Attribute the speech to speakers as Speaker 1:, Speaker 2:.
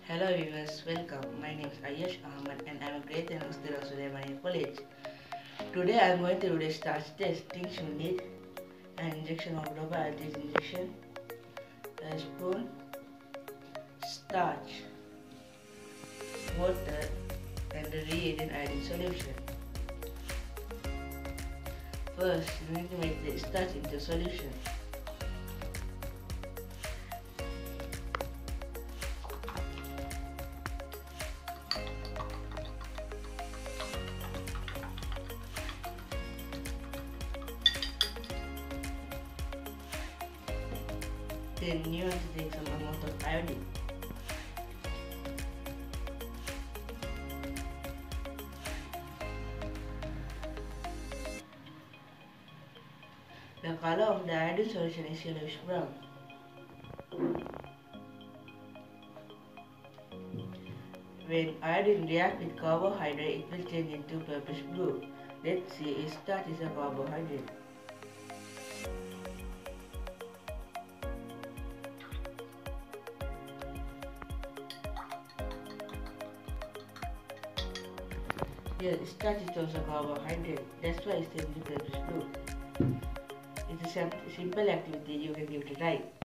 Speaker 1: Hello viewers, welcome. My name is Ayyash and I am a grade 10 student of Sulaimaniya College. Today I am going to do the starch test. Things you need: an injection of probiotics injection, a spoon, starch, water, and the reagent iodine solution. First, you need to make the starch into solution. Then you want to take some amount of iodine. The color of the iodine solution is yellowish brown. When iodine reacts with carbohydrate, it will change into purplish blue. Let's see if starch is a carbohydrate. Yes, starch is also carbohydrate. That's why it's changed to purplish blue. It's a simple activity. You can give it a try.